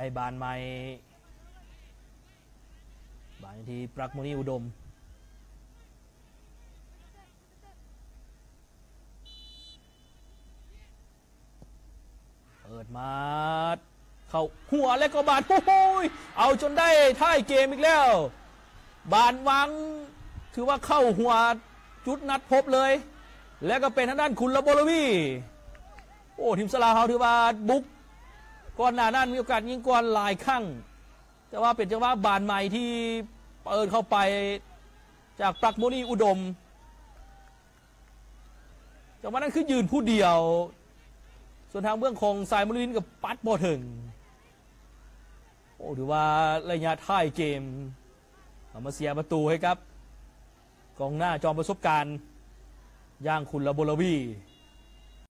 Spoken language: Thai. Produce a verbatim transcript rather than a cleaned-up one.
ให้บานใหม่บานทีปรักโมนีอุดมเปิดมาเข้าหัวแล้วก็บานโอ้ยเอาจนได้ท้ายเกมอีกแล้วบานวังถือว่าเข้าหัวจุดนัดพบเลยแล้วก็เป็นทางด้านคุณระบบลวีโอ้ทีมสลาเขาถือว่าบุกก่อนหน้านั้นมีโอกาสยิงกวนหลายครั้งแต่ว่าเป็นจังหวะบานใหม่ที่เปิดเข้าไปจากปรักโมนีอุดมจังหวะนั้นคือยืนผู้เดียวส่วนทางเบื้องของสายมลินกับปัดบอถึงโอ้ถือว่าระยะท้ายเกมมาเสียประตูให้ครับกองหน้าจอมประสบการณ์ย่างคุณระบบลวี